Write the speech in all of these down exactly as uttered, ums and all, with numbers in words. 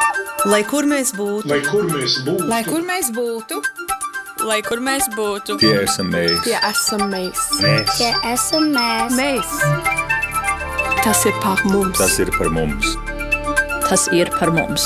Lai kur mēs būtu, Lai kur mēs būtu, Lai kur mēs būtu, Lai kur mēs būtu, Tie esam mēs. tie esam mēs. mēs. Tie esam mēs. Mēs. Tas ir par mums. Tas ir par mums. tas ir par mums.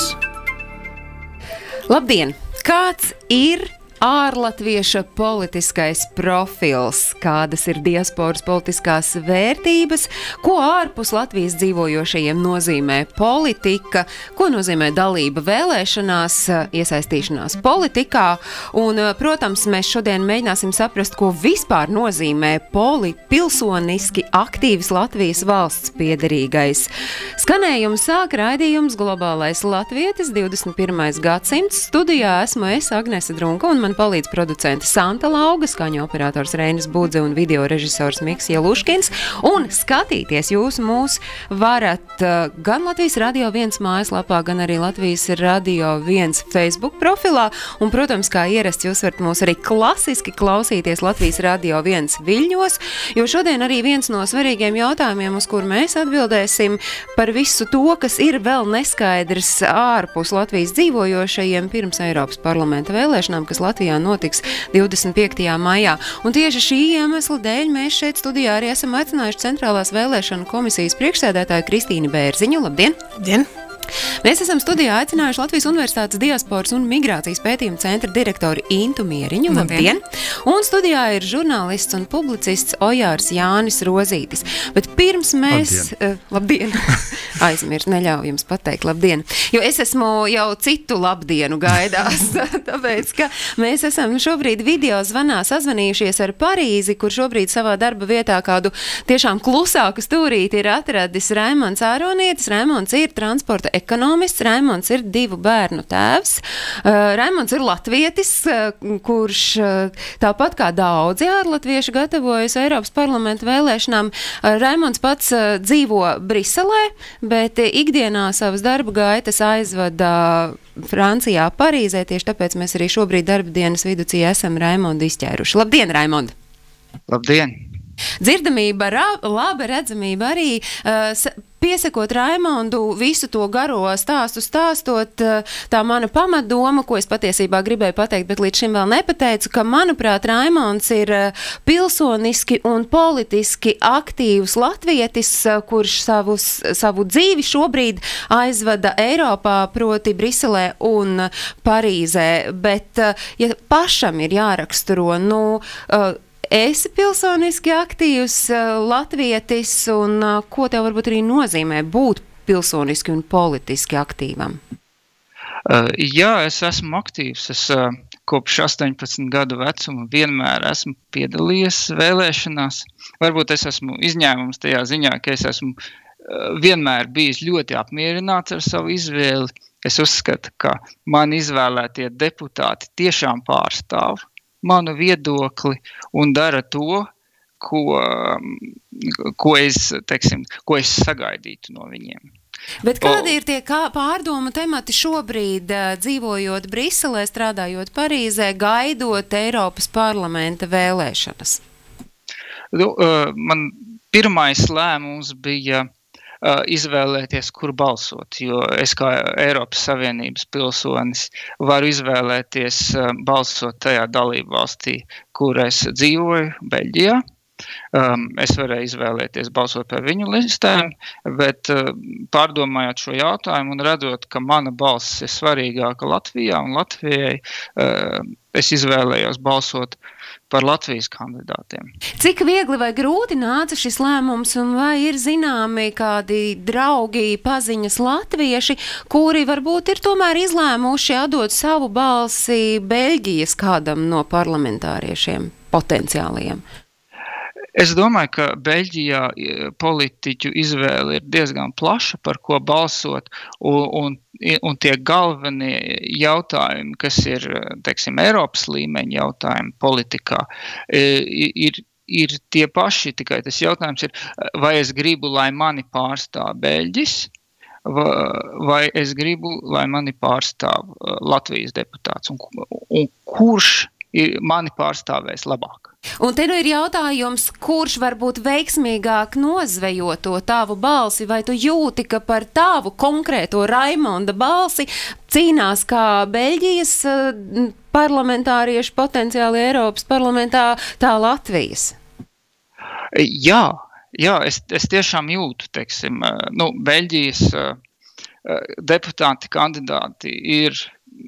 Labdien! Kāds ir ārlatvieša politiskais profils, kādas ir diasporas politiskās vērtības, ko ārpus Latvijas dzīvojošajiem nozīmē politika, ko nozīmē dalība vēlēšanās, iesaistīšanās politikā, un, protams, mēs šodien mēģināsim saprast, ko vispār nozīmē poli pilsoniski aktīvs Latvijas valsts piederīgais. Skanējumu sāk raidījums Globālais latvietis divdesmit pirmais gadsimts. Studijā esmu es, Agnese Drunka, un man palīdz producente Santa Lauga, skaņu operators Reinis Budze un video režisors Miks Jeluškins. Un skatīties jūs mūs varat uh, gan Latvijas Radio viens mājaslapā, gan arī Latvijas Radio viens Facebook profilā. Un, protams, kā ierasts, jūs varat mūs arī klasiski klausīties Latvijas Radio viens viļņos, jo šodien arī viens no svarīgiem jautājumiem, uz kur mēs atbildēsim par visu to, kas ir vēl neskaidrs ārpus Latvijas dzīvojošajiem pirms Eiropas parlamenta vēlēšanām, kas Latvijā notiks divdesmit piektajā maijā. Un tieši šī iemesla dēļ mēs šeit studijā arī esam aicinājuši Centrālās vēlēšanu komisijas priekšsēdētāju Kristīnu Bērziņu. Labdien! Labdien! Mēs esam studijā aicinājuši Latvijas Universitātes diasporas un migrācijas pētījuma centra direktori Intu Mieriņu. Labdien! Un studijā ir žurnālists un publicists Ojārs Jānis Rozītis. Bet pirms mēs... Labdien! Uh, labdien. Aizmirst, neļauj jums pateikt labdien. Jo es esmu jau citu labdienu gaidās, tāpēc, ka mēs esam šobrīd video zvanā sazvanījušies ar Parīzi, kur šobrīd savā darba vietā kādu tiešām klusāku stūrīti ir atradis Raimonds Āronietis. Raimonds ir transporta ekonomists, Raimonds ir divu bērnu tēvs. Uh, Raimonds ir latvietis, uh, kurš uh, tāpat kā daudzi ārlatvieši gatavojas Eiropas parlamenta vēlēšanām. Uh, Raimonds pats uh, dzīvo Briselē, bet uh, ikdienā savas darba gaitas aizvada Francijā, Parīzē, tieši tāpēc mēs arī šobrīd darba dienas viducī esam Raimondu izķēruši. Labdien, Raimond! Labdien! Dzirdamība, laba redzamība arī, uh, piesakot Raimondu visu to garo stāstu stāstot, uh, tā mana pamatdoma, ko es patiesībā gribēju pateikt, bet līdz šim vēl nepateicu, ka, manuprāt, Raimonds ir uh, pilsoniski un politiski aktīvs latvietis, uh, kurš savus, savu dzīvi šobrīd aizvada Eiropā, proti Briselē un uh, Parīzē, bet, uh, ja pašam ir jāraksturo, nu, uh, esi pilsoniski aktīvs uh, latvietis, un uh, ko tev varbūt arī nozīmē būt pilsoniski un politiski aktīvam? Uh, jā, es esmu aktīvs. Es uh, kopš astoņpadsmit gadu vecuma vienmēr esmu piedalījies vēlēšanās. Varbūt es esmu izņēmums tajā ziņā, ka es esmu uh, vienmēr bijis ļoti apmierināts ar savu izvēli. Es uzskatu, ka man izvēlētie deputāti tiešām pārstāv manu viedokli un dara to, ko, ko, es, teiksim, ko es sagaidītu no viņiem. Bet kādi ir tie kā pārdomu temati šobrīd, dzīvojot Briselē, strādājot Parīzē, gaidot Eiropas parlamenta vēlēšanas? Nu, man pirmais lēmums bija izvēlēties, kur balsot, jo es kā Eiropas Savienības pilsonis varu izvēlēties balsot tajā dalību valstī, kur es dzīvoju, Beļģijā. Um, es varēju izvēlēties balsot par viņu listēm, bet uh, pārdomājot šo jautājumu un redzot, ka mana balss ir svarīgāka Latvijā un Latvijai, uh, es izvēlējos balsot par Latvijas kandidātiem. Cik viegli vai grūti nāca šis lēmums, un vai ir zināmi kādi draugi, paziņas latvieši, kuri varbūt ir tomēr izlēmuši atdot savu balsi Beļģijas kādam no parlamentāriešiem potenciāliem? Es domāju, ka Beļģijā politiķu izvēle ir diezgan plaša, par ko balsot, un, un, un tie galvenie jautājumi, kas ir, teiksim, Eiropas līmeņa jautājumi politikā, ir, ir tie paši, tikai tas jautājums ir, vai es gribu, lai mani pārstāv Beļģis, vai, vai es gribu, lai mani pārstāv Latvijas deputāts, un, un kurš ir mani pārstāvēs labāk. Un te nu ir jautājums, kurš varbūt veiksmīgāk nozvejo to tavu balsi, vai tu jūti, ka par tavu konkrēto Raimonda balsi cīnās kā Beļģijas uh, parlamentārieši potenciāli Eiropas parlamentā, tā Latvijas? Jā, jā es, es tiešām jūtu, teiksim, nu, Beļģijas uh, deputāti kandidāti ir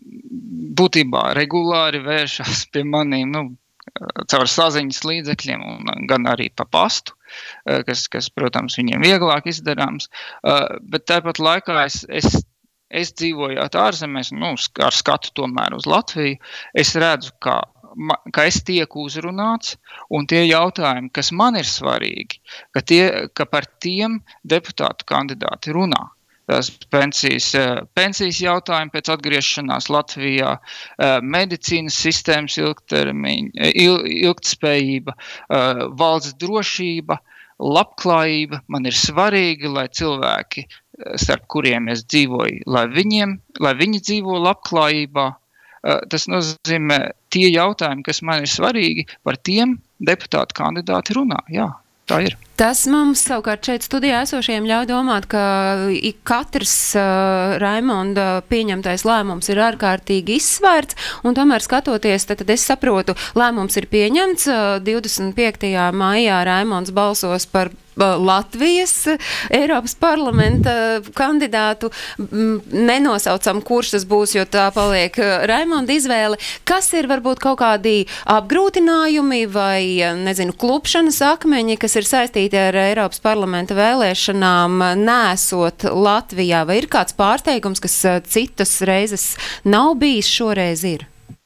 būtībā regulāri vēršas pie manīm, nu, caur saziņas līdzekļiem un gan arī pa pastu, kas, kas, protams, viņiem vieglāk izdarāms, bet tāpat laikā es, es, es dzīvojot ārzemēs, nu, ar skatu tomēr uz Latviju, es redzu, ka, ka es tieku uzrunāts un tie jautājumi, kas man ir svarīgi, ka, tie, ka par tiem deputātu kandidāti runā. Tās pensijas, pensijas jautājumi pēc atgriešanās Latvijā, medicīnas sistēmas ilgtermiņa, il, ilgtspējība, valsts drošība, labklājība. Man ir svarīgi, lai cilvēki, starp kuriem es dzīvoju, lai, viņiem, lai viņi dzīvo labklājībā. Tas nozīmē tie jautājumi, kas man ir svarīgi, par tiem deputātu kandidāti runā. Jā, tā ir. Tas mums savukārt šeit studijā esošajiem ļauj domāt, ka katrs uh, Raimonda pieņemtais lēmums ir ārkārtīgi izsvērts, un tomēr skatoties, tad, tad es saprotu, lēmums ir pieņemts, uh, divdesmit piektajā maijā Raimonds balsos par Latvijas Eiropas parlamenta kandidātu, nenosaucam, kurš tas būs, jo tā paliek Raimonda izvēle. Kas ir varbūt kaut kādi apgrūtinājumi vai, nezinu, klupšanas akmeņi, kas ir saistīti ar Eiropas parlamenta vēlēšanām, nesot Latvijā, vai ir kāds pārsteigums, kas citas reizes nav bijis, šoreiz ir?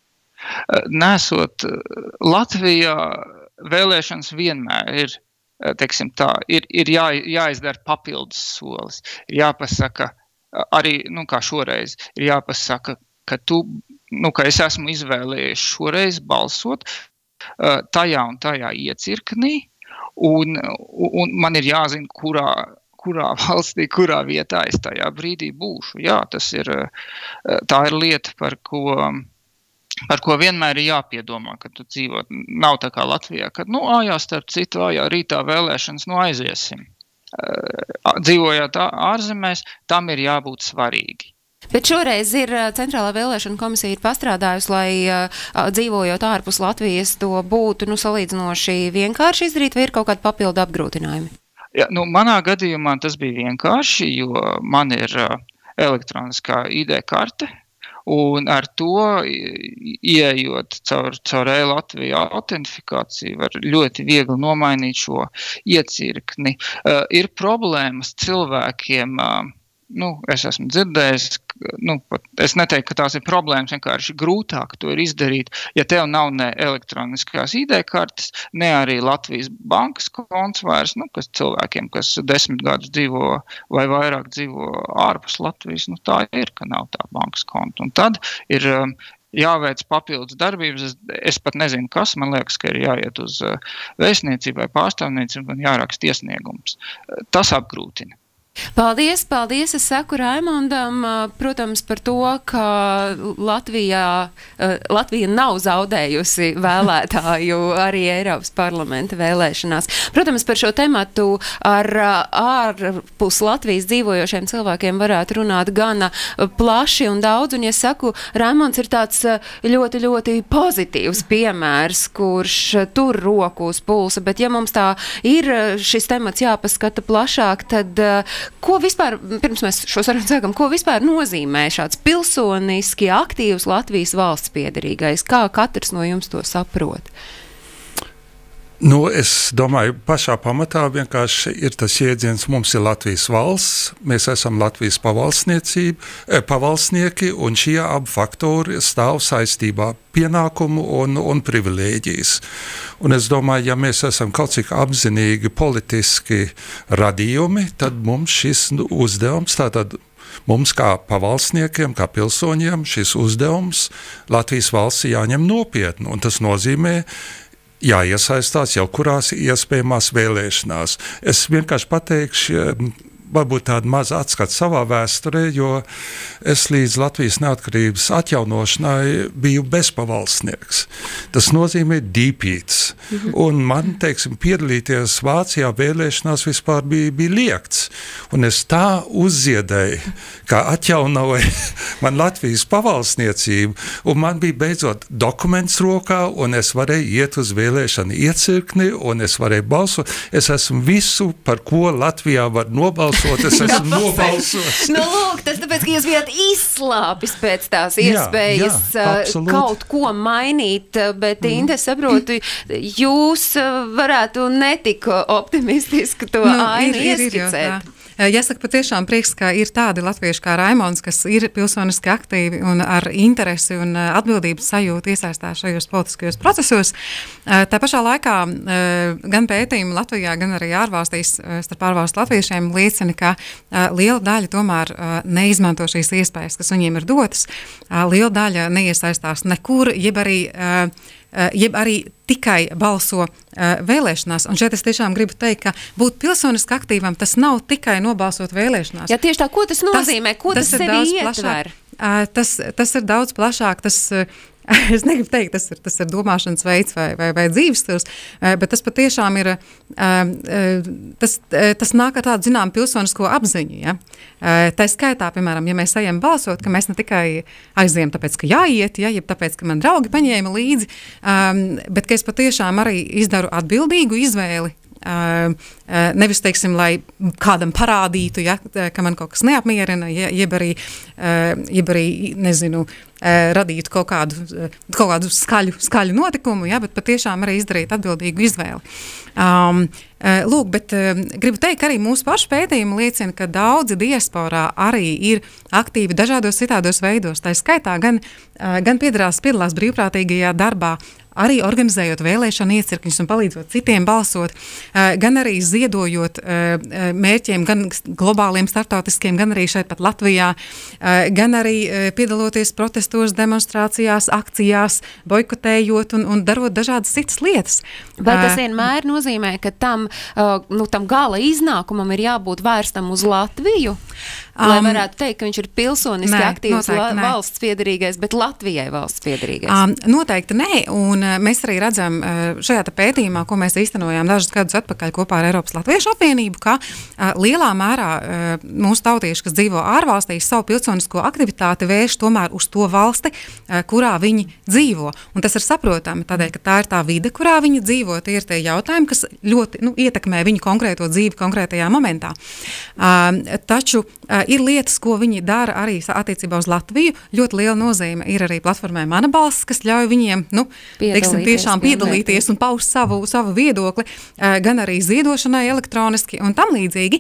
Nesot Latvijā vēlēšanas vienmēr ir, teiksim tā, ir, ir jā, jāizdara papildus solis. Ir jāpasaka, arī, nu kā šoreiz, ir jāpasaka, ka tu, nu ka es esmu izvēlējies šoreiz balsot tajā un tajā iecirknī, un, un man ir jāzina, kurā, kurā valstī, kurā vietā es tajā brīdī būšu. Jā, tas ir, tā ir lieta, par ko... par ko vienmēr ir jāpiedomā, kad tu dzīvo. Nav tā kā Latvijā, kad, nu, ājā starp citu, ājā rītā vēlēšanas, nu, aiziesim. Dzīvojot ārzemēs, tam ir jābūt svarīgi. Bet šoreiz ir Centrālā vēlēšana komisija ir pastrādājusi, lai uh, dzīvojot ārpus Latvijas to būtu, nu, salīdzinoši vienkārši izdarīt, vai ir kaut kādi papildu apgrūtinājumi? Ja, nu, manā gadījumā tas bija vienkārši, jo man ir uh, elektroniskā I D karte, un ar to, ieejot caur, caur e-Latviju autentifikāciju, var ļoti viegli nomainīt šo iecirkni. Uh, ir problēmas cilvēkiem, uh, nu, es esmu dzirdējis, nu, pat, es neteiktu, ka tās ir problēmas, vienkārši grūtāk to ir izdarīt, ja tev nav ne elektroniskās I D kartes, ne arī Latvijas bankas konts vairs, nu, kas cilvēkiem, kas desmit gadus dzīvo vai vairāk dzīvo ārpus Latvijas, nu, tā ir, ka nav tā bankas konta. Un tad ir um, jāveic papildus darbības, es, es pat nezinu, kas, man liekas, ka ir jāiet uz uh, vēstniecību vai pārstāvniecību un jāraksta iesniegums. Uh, tas apgrūtina. Paldies, paldies, es saku Raimondam, protams, par to, ka Latvijā, Latvija nav zaudējusi vēlētāju arī Eiropas parlamenta vēlēšanās. Protams, par šo tematu ar ārpus Latvijas dzīvojošiem cilvēkiem varētu runāt gana plaši un daudz, un, ja saku, Raimonds ir tāds ļoti, ļoti pozitīvs piemērs, kurš tur roku uz pulsa, bet ja mums tā ir šis temats jāpaskata plašāk, tad ko vispār, pirms mēs šo sarunu sākam, ko vispār nozīmē šāds pilsoniski aktīvs Latvijas valsts piederīgais? Kā katrs no jums to saprot? Nu, es domāju, pašā pamatā vienkārši ir tas jēdziens, mums ir Latvijas valsts, mēs esam Latvijas pavalsnieki, un šie abi faktori stāv saistībā pienākumu un, un privilēģijas. Un es domāju, ja mēs esam kaut cik apzinīgi politiski radījumi, tad mums šis uzdevums, tātad mums kā pavalsniekiem, kā pilsoņiem, šis uzdevums Latvijas valsts jāņem nopietni, un tas nozīmē, jāiesaistās jau kurās iespējamās vēlēšanās. Es vienkārši pateikšu, varbūt tāda maza atskata savā vēsturē, jo es līdz Latvijas neatkarības atjaunošanai biju bezpavalsnieks. Tas nozīmē dīpīts. Mhm. Un man, teiksim, piedalīties Vācijā vēlēšanās vispār bija, bija liekts. Un es tā uzziedēju, kā atjaunoja man Latvijas pavalsniecību, un man bija beidzot dokuments rokā, un es varēju iet uz vēlēšanu iecirkni, un es varēju balsot. Es esmu visu, par ko Latvijā var nobalsot, es esmu nobalsots. Nu, lūk, tas tāpēc, ka jūs bijat izslāpis pēc tās iespējas jā, jā, kaut ko mainīt, bet, mm. Inte, es saprotu, jūs varētu netik optimistiski to nu, ainu ieskicēt. Jāsaka, patiešām prieks, ka ir tādi latvieši kā Raimonds, kas ir pilsoniski aktīvi un ar interesi un atbildības sajūtu iesaistās šajos politiskajos procesos. Tā pašā laikā gan pētījumi Latvijā, gan arī ārvalstīs starp ārvalstu latviešiem liecina, ka liela daļa tomēr neizmanto šīs iespējas, kas viņiem ir dotas. Liela daļa neiesaistās nekur, jeb arī jeb arī tikai balso uh, vēlēšanās. Un šeit es tiešām gribu teikt, ka būt pilsoniski aktīvam, tas nav tikai nobalsot vēlēšanās. Jā, tieši tā, ko tas nozīmē? Tas, ko tas, tas sevi ietver? Uh, tas, tas ir daudz plašāk, tas... Uh, Es negribu teikt, tas ir, tas ir domāšanas veids vai, vai, vai dzīves stils, bet tas patiešām ir, tas, tas nāk ar tādu, zinām, pilsonisko apziņu. Ja? Tā skaitā, piemēram, ja mēs ejam balsot, ka mēs ne tikai aizējam tāpēc, ka jāiet, ja, ja tāpēc, ka man draugi paņēma līdzi, bet ka es patiešām arī izdaru atbildīgu izvēli. Uh, uh, nevis, teiksim, lai kādam parādītu, ja, ka man kaut kas neapmierina, ja, jeb arī, uh, jeb arī, nezinu, uh, radītu kaut kādu, uh, kaut kādu skaļu, skaļu notikumu, ja, bet patiešām arī izdarīt atbildīgu izvēli. Um, uh, lūk, bet uh, gribu teikt, ka arī mūsu pašu pētījumi liecina, ka daudzi diasporā arī ir aktīvi dažādos citādos veidos. Tā skaitā gan, uh, gan piedalās, piedalās brīvprātīgajā darbā, arī organizējot vēlēšanu iecirkņus un palīdzot citiem balsot, gan arī ziedojot mērķiem, gan globāliem startautiskiem, gan arī šeit pat Latvijā, gan arī piedaloties protestos, demonstrācijās, akcijās, boikotējot un, un darot dažādas citas lietas. Vai tas vienmēr nozīmē, ka tam, nu, tam gala iznākumam ir jābūt vērstam uz Latviju? Lai varētu teikt, ka viņš ir pilsoniski nē, aktīvs la, valsts piederīgais, bet Latvijai valsts piederīgais? Um, noteikti nē, un uh, mēs arī redzam uh, šajā pētījumā, ko mēs īstenojām dažus gadus atpakaļ kopā ar Eiropas Latviešu apvienību, ka uh, lielā mērā uh, mūsu tautieši, kas dzīvo ārvalstīs, savu pilsonisko aktivitāti vērš tomēr uz to valsti, uh, kurā viņi dzīvo. Un tas ir saprotami, tādēļ, ka tā ir tā vide, kurā viņi dzīvo, tie ir tie jautājumi, kas ļoti nu, ietekmē viņu konkrēto dzīvi konkrētajā momentā. Uh, taču uh, ir lietas, ko viņi dara arī attiecībā uz Latviju. Ļoti liela nozīme ir arī platformai Mana balss, kas ļauj viņiem, nu, teiksim, tiešām piedalīties un paust savu, savu viedokli, gan arī ziedošanai elektroniski un tam līdzīgi.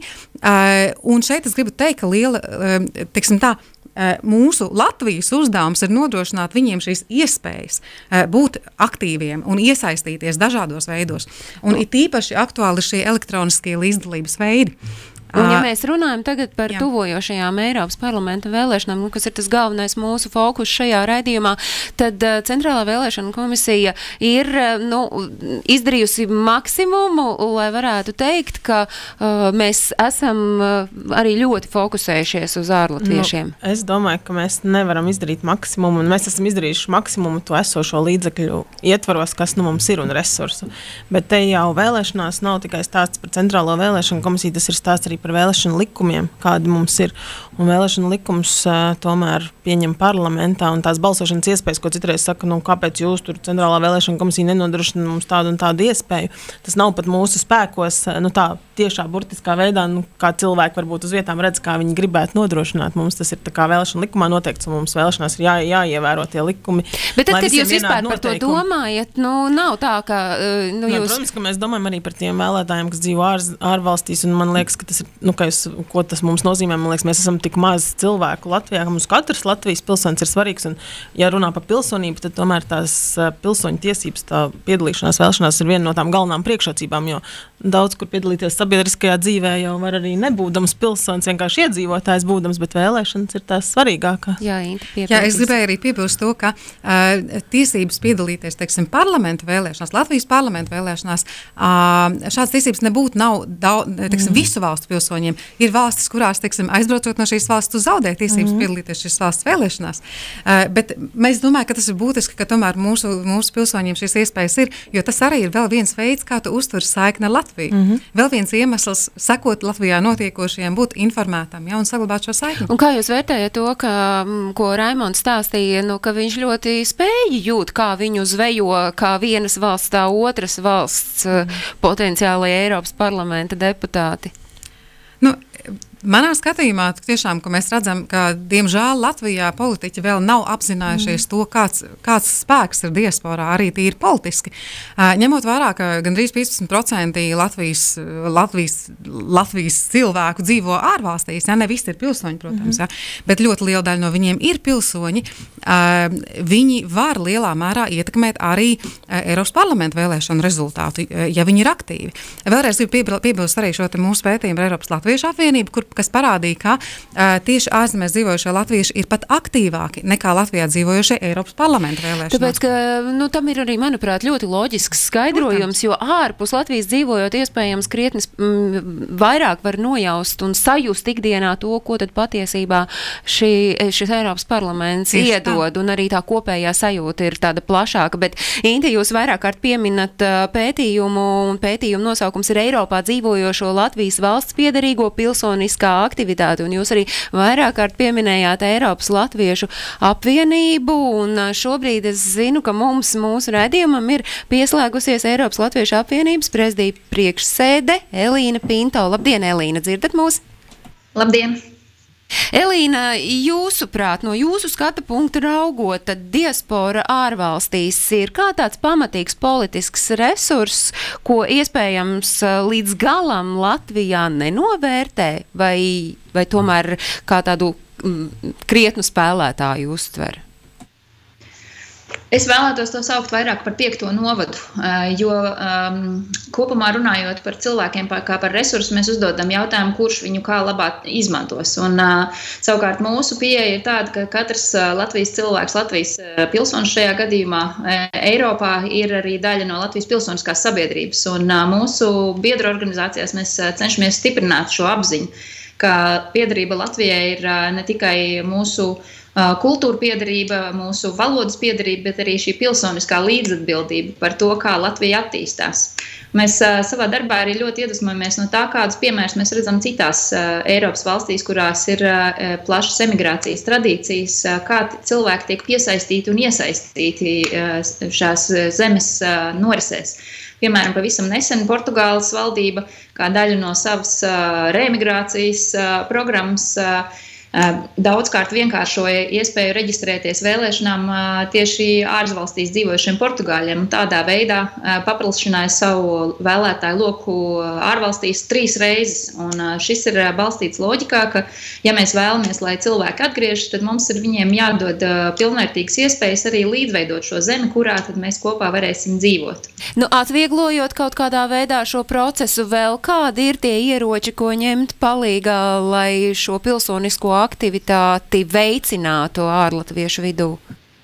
Un šeit es gribu teikt, ka liela, teiksim tā, mūsu Latvijas uzdevums ir nodrošināt viņiem šīs iespējas būt aktīviem un iesaistīties dažādos veidos. Un it īpaši aktuāli šie elektroniskie līdzdalības veidi. Un ja mēs runājam tagad par jā. tuvojošajām Eiropas parlamenta vēlēšanām, kas ir tas galvenais mūsu fokus šajā raidījumā, tad uh, Centrālā vēlēšana komisija ir uh, nu, izdarījusi maksimumu, lai varētu teikt, ka uh, mēs esam uh, arī ļoti fokusējušies uz ārlatviešiem. Nu, es domāju, ka mēs nevaram izdarīt maksimumu, un mēs esam izdarījuši maksimumu to esošo līdzekļu ietvaros, kas nu mums ir un resursu. Bet te jau vēlēšanās nav tikai stāsts par Centrālo vēlēšanu komisiju, tas ir stāsts arī par vēlēšanu likumiem, kādi mums ir. Un vēlēšanu likums uh, tomēr pieņem parlamentā, un tās balsošanas iespējas, ko citreiz saka, nu, kāpēc jūs tur Centrālā vēlēšana komisija nenodrošina mums tādu un tādu iespēju. Tas nav pat mūsu spēkos, nu tā tiešā burtiskā veidā, nu, kā cilvēki varbūt uz vietām redz, kā viņi gribētu nodrošināt. Mums tas ir tā kā vēlēšana likumā noteikts, un mums vēlēšanās ir jā, jāievēro tie likumi. Bet tad, kad jūs vispār par to domājat, nu, nav tā, ka uh, nu, jūs... Nē, protams, ka mēs domājam arī par tiem vēlētājiem, kas dzīvo ār, ārvalstīs, un man liekas, ka tas ir, nu, ka es, ko tas mums nozīmē, man liekas, mēs esam tik tik maz cilvēku Latvijā, ka mums katrs Latvijas pilsonis ir svarīgs, un ja runā par pilsonību, tad tomēr tās pilsoņu tiesības, tā piedalīšanās vēlēšanās ir viena no tām galvenām priekšrocībām, jo daudz, kur piedalīties sabiedriskajā dzīvē, jau var arī nebūdams pilsonis, vienkārši iedzīvotājs būdams, bet vēlēšanas ir tās svarīgākās. Jā, Inta, Jā, es gribēju arī piebilst to, ka uh, tiesības piedalīties, teiksim, parlamentu vēlēšanās, Latvijas parlamentu vēlēšanās, uh, šādas tiesības nebūtu nav daudz, teiksim, mm. visu valstu pilsoņiem. Ir valstis, kurās, teiksim, aizbraucot no šīs valsts, tu zaudē tiesības mm. piedalīties šīs valsts vēlēšanās. Uh, bet mēs domājam, ka tas ir būtiski, ka tomēr mūsu, mūsu pilsoņiem šīs iespējas ir, jo tas arī ir vēl viens veids, kā tu uzturi saikni ar Latviju. Mm-hmm. Vēl viens iemesls sekot Latvijā notiekošajiem, būt informētam, ja, un saglabāt šo saikni. Un kā jūs vērtējat to, ka, ko Raimonds stāstīja, nu, ka viņš ļoti spēja jūt, kā viņu zvejo, kā vienas valsts, tā otras valsts mm. potenciālai Eiropas parlamenta deputāti? Nu, manā skatījumā tiešām, ka mēs redzam, ka diemžēl Latvijā politiķi vēl nav apzinājušies mm. to, kāds, kāds spēks ir diasporā, arī tīri politiski. Uh, ņemot vērā, ka gandrīz piecdesmit procenti Latvijas, Latvijas, Latvijas cilvēku dzīvo ārvalstīs, ja, ne visi ir pilsoņi, protams, mm. ja, bet ļoti liela daļa no viņiem ir pilsoņi, uh, viņi var lielā mērā ietekmēt arī uh, Eiropas parlamenta vēlēšanu rezultātu, uh, ja viņi ir aktīvi. Vēlreiz gribu piebilst arī šo te mūsu pētījumu ar Eiropas Latviešu apvienību, kur kas parādīja, ka uh, tieši ārzemēs dzīvojušie latvieši ir pat aktīvāki nekā Latvijā dzīvojušie Eiropas parlamenta vēlēšanās. Tāpēc, ka nu, tam ir arī, manuprāt, ļoti loģisks skaidrojums, jo ārpus Latvijas dzīvojot iespējams krietnis m, vairāk var nojaust un sajust ikdienā to, ko tad patiesībā šī, šis Eiropas parlaments tieši iedod, tā. Un arī tā kopējā sajūta ir tāda plašāka. Bet, Inta, jūs vairāk kārt pieminat uh, pētījumu, un pētījumu nosaukums ir Eiropā dzīvojošo Latvijas valsts piederīgo pilsoniskā aktivitāti, un jūs arī vairāk kārt pieminējāt Eiropas Latviešu apvienību, un šobrīd es zinu, ka mums, mūsu raidījumam ir pieslēgusies Eiropas Latviešu apvienības prezidija priekšsēde Elīna Pinto. Labdien, Elīna, dzirdat mūs? Labdien! Elīna, jūsuprāt, no jūsu skata punktu raugot, tad diaspora ārvalstīs ir kā tāds pamatīgs politisks resurss, ko iespējams līdz galam Latvijā nenovērtē, vai, vai tomēr kā tādu mm, krietnu spēlētāju uztver? Es vēlētos to saukt vairāk par piekto novadu, jo um, kopumā runājot par cilvēkiem kā par resursu, mēs uzdodam jautājumu, kurš viņu kā labāk izmantos. Un uh, savukārt mūsu pieeja ir tāda, ka katrs uh, Latvijas cilvēks, Latvijas uh, pilsonis šajā gadījumā uh, Eiropā ir arī daļa no Latvijas pilsoniskās sabiedrības. Un uh, mūsu biedru organizācijās mēs uh, cenšamies stiprināt šo apziņu, ka piederība Latvijai ir uh, ne tikai mūsu kultūra piederība, mūsu valodas piederība, bet arī šī pilsoniskā līdzatbildība par to, kā Latvija attīstās. Mēs uh, savā darbā arī ļoti iedvesmojamies no tā, kādus piemērus mēs redzam citās uh, Eiropas valstīs, kurās ir uh, plašas emigrācijas tradīcijas, uh, kā cilvēki tiek piesaistīti un iesaistīti uh, šās zemes uh, norisēs. Piemēram, pavisam nesen Portugāles valdība, kā daļa no savas uh, reemigrācijas uh, programmas, uh, daudzkārt vienkāršoja iespēju reģistrēties vēlēšanām tieši ārvalstīs dzīvojušiem portugāļiem un tādā veidā paplašināja savu vēlētāju loku ārvalstīs trīs reizes. Un šis ir balstīts loģikā, ka, ja mēs vēlamies, lai cilvēki atgriežas, tad mums ir viņiem jādod pilnvērtīgas iespējas arī līdzveidot šo zemi, kurā tad mēs kopā varēsim dzīvot. Nu, atvieglojot kaut kādā veidā šo procesu, vēl kādi ir tie ieroči, ko ņemt palīgā, lai šo pilsonisko aktivitāti veicinātu ārlatviešu vidū?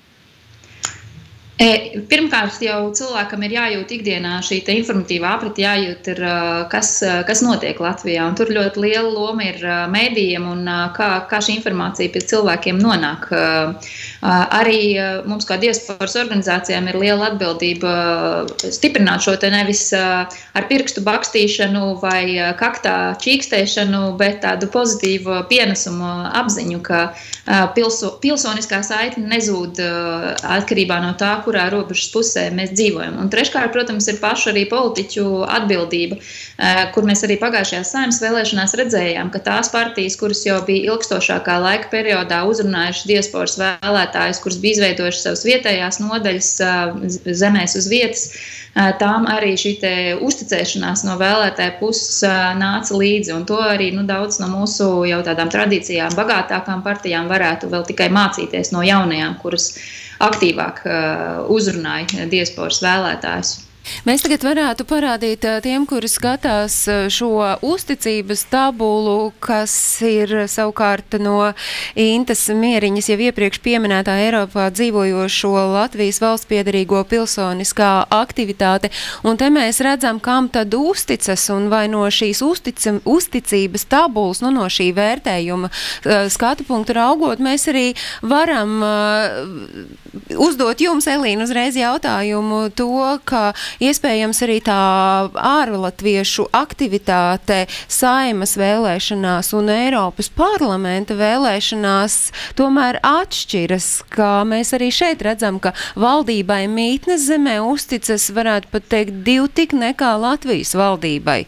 Pirmkārt, jau cilvēkam ir jājūt ikdienā šī te informatīvā aprite, jājūt, ir, kas, kas notiek Latvijā. Un tur ļoti liela loma ir mēdījiem un kā, kā šī informācija pie cilvēkiem nonāk. Arī mums kā diasporas organizācijām ir liela atbildība stiprināt šo te nevis ar pirkstu bakstīšanu vai kaktā čīkstēšanu, bet tādu pozitīvu pienesumu apziņu, ka pilso, pilsoniskā saikne nezūd atkarībā no tā, kurā robežas pusē mēs dzīvojam. Un treškārt, protams, ir pašu arī politiķu atbildība, kur mēs arī pagājušajās Saeimas vēlēšanās redzējām, ka tās partijas, kuras jau bija ilgstošākā laika periodā uzrunājušas diasporas vēlētājus, kuras bija izveidojušas savas vietējās nodaļas zemēs uz vietas, tām arī šī te uzticēšanās no vēlētāja puses nāca līdzi, un to arī nu, daudz no mūsu jau tādām tradīcijām bagātākām partijām varētu vēl tikai mācīties no jaunajām, kuras aktīvāk uzrunāja diasporas vēlētājus. Mēs tagad varētu parādīt tiem, kuri skatās šo uzticības tabulu, kas ir savukārt no Intas Mieriņas jau iepriekš pieminētā Eiropā dzīvojošo Latvijas valstspiederīgo pilsoniskā aktivitāte. Un te mēs redzam, kam tad uzticas, un vai no šīs uzticam, uzticības tabulas, nu, no šī vērtējuma skatu punktu raugot, mēs arī varam uh, uzdot jums, Elīna, uzreiz jautājumu to, ka iespējams arī tā ārlatviešu aktivitāte Saimas vēlēšanās un Eiropas parlamenta vēlēšanās tomēr atšķiras, kā mēs arī šeit redzam, ka valdībai mītnes zemē uzticas, varētu pat teikt, divu tik nekā Latvijas valdībai.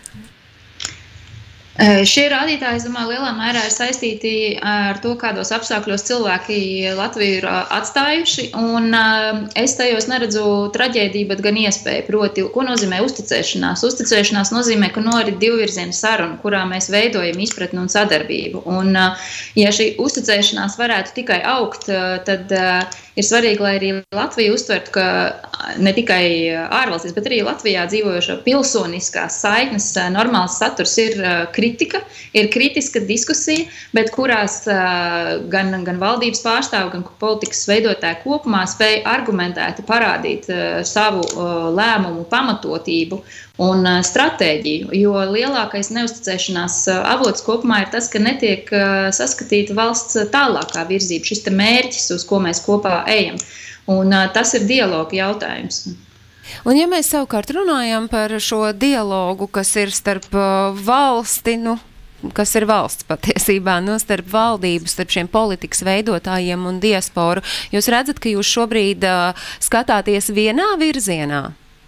Šie rādītāji, es domāju, lielā mērā ir saistīti ar to, kādos apstākļos cilvēki Latviju ir atstājuši, un es tajos neredzu traģēdiju, bet gan iespēju, proti, ko nozīmē uzticēšanās. Uzticēšanās nozīmē, ka norit divvirziena saruna, kurā mēs veidojam izpratni un sadarbību, un ja šī uzticēšanās varētu tikai augt, tad ir svarīgi, lai arī Latvija uztvertu, ka ne tikai ārvalstīs, bet arī Latvijā dzīvojošo pilsoniskās saiknes normāls saturs ir kritika, ir kritiska diskusija, bet kurās gan, gan valdības pārstāvi, gan politikas veidotāji kopumā spēj argumentēti parādīt savu lēmumu pamatotību un stratēģiju, jo lielākais neusticēšanās avots kopumā ir tas, ka netiek saskatīta valsts tālākā virzība, šis te mērķis, uz ko mēs kopā ejam. Un tas ir dialoga jautājums. Un ja mēs savukārt runājam par šo dialogu, kas ir starp valsti, nu, kas ir valsts patiesībā, nu, starp valdību, starp šiem politikas veidotājiem un diasporu, jūs redzat, ka jūs šobrīd uh, skatāties vienā virzienā?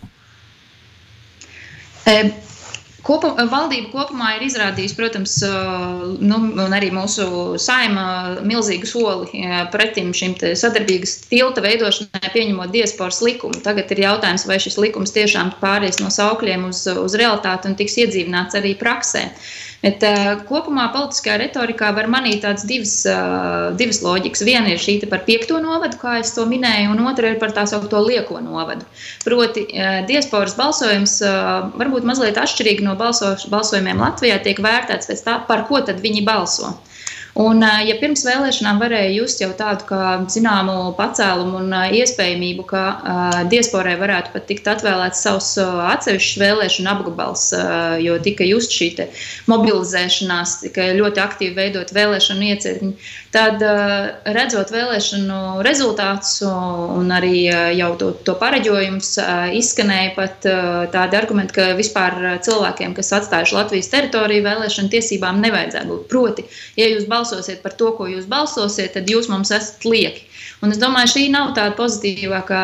E Kopa, valdība kopumā ir izrādījusi, protams, nu, un arī mūsu Saima milzīgu soli pretim šim te sadarbīgas tilta veidošanai, pieņemot diasporas likumu. Tagad ir jautājums, vai šis likums tiešām pāries no saukļiem uz, uz realitāti un tiks iedzīvināts arī praksē. Bet uh, kopumā politiskajā retorikā var manīt tādas divas, uh, divas loģikas. Viena ir šī par piekto novadu, kā es to minēju, un otra ir par tā saukto lieko novadu. Proti, uh, diasporas balsojums uh, varbūt mazliet atšķirīgi no balso, balsojumiem Latvijā tiek vērtēts pēc tā, par ko tad viņi balso. Un, ja pirms vēlēšanām varēja just jau tādu kā zināmu pacēlumu un iespējamību, ka uh, diasporai varētu pat tikt atvēlēts savs uh, atsevišķs vēlēšana apgabals, uh, jo tika just šī te mobilizēšanās, tika ļoti aktīvi veidot vēlēšanu iecirkņi, tad uh, redzot vēlēšanu rezultātus un arī uh, jau to, to pareģojums uh, izskanēja pat uh, tādi argumenti, ka vispār cilvēkiem, kas atstājuši Latvijas teritoriju, vēlēšanu tiesībām nevajadzētu būt. Proti, ja jūs balsosiet par to, ko jūs balsosiet, tad jūs mums esat lieki. Un es domāju, šī nav tāda pozitīvākā,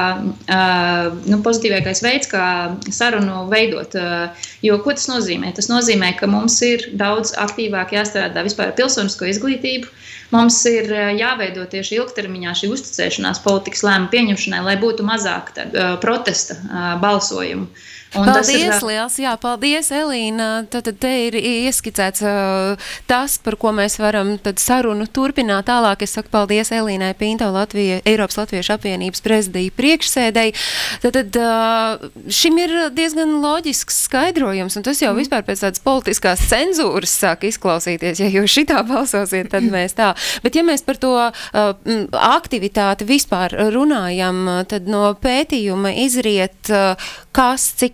uh, nu, pozitīvākais veids, kā sarunu veidot. Uh, jo ko tas nozīmē? Tas nozīmē, ka mums ir daudz aktīvāk jāstrādā vispār ar pilsonisko izglītību. Mums ir jāveido tieši ilgtermiņā šī uzticēšanās politikas lēmumu pieņemšanai, lai būtu mazāk tad, uh, protesta uh, balsojumu. Un paldies, ir... liels, jā, paldies, Elīna. Tad, tad te ir ieskicēts uh, tas, par ko mēs varam tad sarunu turpināt tālāk. Es saku paldies Elīnai Pinto, Latvija, Eiropas Latviešu apvienības prezidija priekšsēdēji. Tad, tad uh, šim ir diezgan loģisks skaidrojums, un tas jau vispār pēc tādas politiskās cenzūras sāk izklausīties. Ja jūs šitā balsosiet, tad mēs tā. Bet ja mēs par to uh, aktivitāti vispār runājam, tad no pētījuma izriet, uh, kas, cik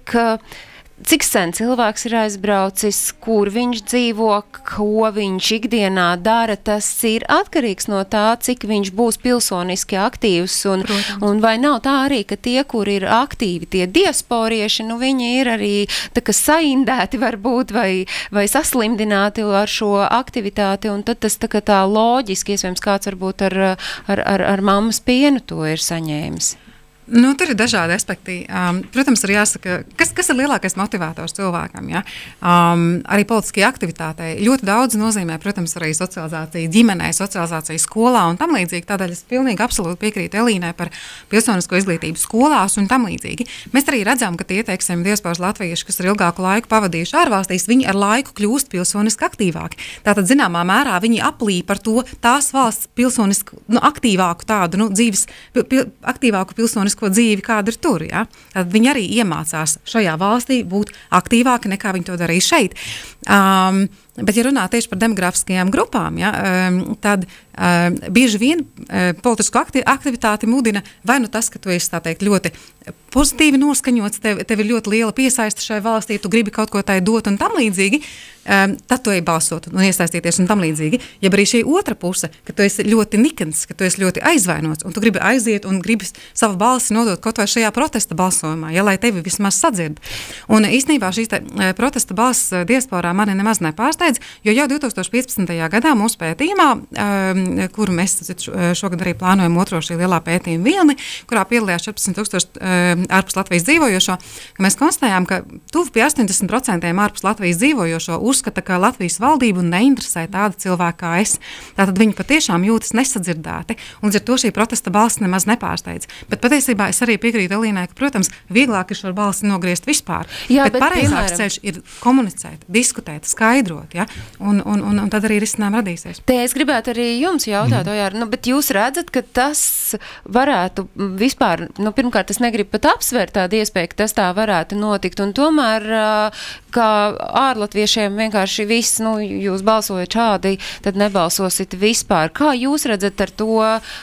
Cik sen cilvēks ir aizbraucis, kur viņš dzīvo, ko viņš ikdienā dara, tas ir atkarīgs no tā, cik viņš būs pilsoniski aktīvs. Un, un vai nav tā arī, ka tie, kur ir aktīvi, tie diasporieši, nu viņi ir arī tā kā saindēti varbūt vai, vai saslimdināti ar šo aktivitāti, un tad tas tā kā tā loģiski, iespējams kāds varbūt ar, ar, ar, ar mammas pienu to ir saņēmis. Nu, tur ir dažādi aspekti. Um, protams, ir jāsaka, kas, kas ir lielākais motivators cilvēkam. Ja? Um, arī politiskajai aktivitātei ļoti daudz nozīmē, protams, arī socializācija ģimenē, socializācija skolā un tam līdzīgi. Tādēļ es pilnīgi absolūti piekrītu Elīnai par pilsonisko izglītību skolās un tam līdzīgi. Mēs arī redzam, ka tie, teiksim, diasporas latvieši, kas ir ilgāku laiku pavadījuši ārvalstīs, viņi ar laiku kļūst pilsoniski aktīvāki. Tātad, zināmā mērā, viņi aplī par to tās valsts pilsoniski nu, aktīvāku tādu nu, dzīves, pil, pil, aktīvāku pilsonisko dzīvi, kāda ir tur. Ja? Tad viņi arī iemācās šajā valstī būt aktīvāki nekā viņi to darīja šeit. Um, bet, ja runā tieši par demografiskajām grupām, ja, um, tad um, bieži vien uh, politisku akti aktivitāti mudina vai nu tas, ka tu esi, tā teikt, ļoti pozitīvi noskaņots, tev, tev ir ļoti liela piesaiste šai valstī, tu gribi kaut ko tai dot un tam līdzīgi, um, tad tu ej balsot un iesaistīties un tam līdzīgi. Ja arī šī otra puse, ka tu esi ļoti nikns, ka tu esi ļoti aizvainots un tu gribi aiziet un gribi savu balsi nodot kaut vai šajā protesta balsojumā, ja, lai tevi vismaz sadzird. Un īstenībā šīs te, protesta balss diasporā mani nemaz nepārsteidz, jo jau divi tūkstoši piecpadsmitajā gadā mūsu pētījumā, um, kuru mēs šogad arī plānojam otro šī lielā pētījuma vilni, kurā piedalījās četrpadsmit tūkstoši um, ārpus Latvijas dzīvojošo, ka mēs konstatējām, ka tuvu pie astoņdesmit procenti ārpus Latvijas dzīvojošo uzskata, ka Latvijas valdību neinteresē tāda cilvēka kā es. Tātad viņi patiešām jūtas nesadzirdēti, un līdz ar to šī protesta balss nemaz nepārsteidz. Bet patiesībā es arī piekrītu Elīnai, ka, protams, vieglāk ir šo balsi nogriezt vispār. Jā, bet, bet pareizāks ceļš ir komunicēt, diskutēt, skaidrot, ja? un, un, un, un tad arī risinājumi radīsies. Te es gribētu arī jums jautāt, mm. Ojār, nu, bet jūs redzat, ka tas varētu vispār, nu, pirmkārt, es negribu pat apsvērt tādu iespēju, ka tas tā varētu notikt, un tomēr, kā ārlatviešiem vienkārši viss, nu, jūs balsojat šādi, tad nebalsosit vispār. Kā jūs redzat ar to,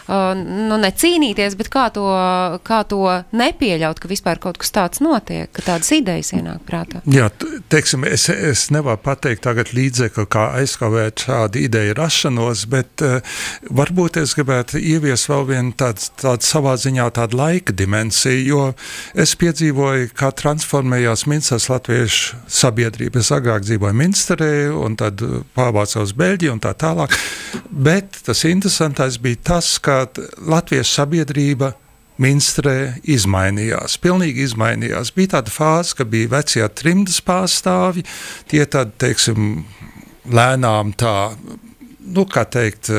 nu, necīnīties, bet kā to, kā to nepieļaut, ka vispār kaut kas tāds notiek, ka tādas idejas ienāk prātā? Jā, teiksim, es, es nevaru pateikt tagad līdzekli, kā aizkavēt šādu ideju rašanos, bet uh, varbūt es gribētu ievies vēl vienu tādu, tādu savā ziņā tādu laika dimensiju, jo es piedzīvoju, kā transformējās Minstras latviešu sabiedrība. Es agrāk dzīvoju Minsterē un tad pārvācu uz Beļģiju un tā tālāk, bet tas interesantais bija tas, ka latviešu sabiedrība Minstrē izmainījās, pilnīgi izmainījās. Bija tāda fāze, ka bija vecie trimdas pārstāvji, tie tad, teiksim, lēnām tā, nu, kā teikt,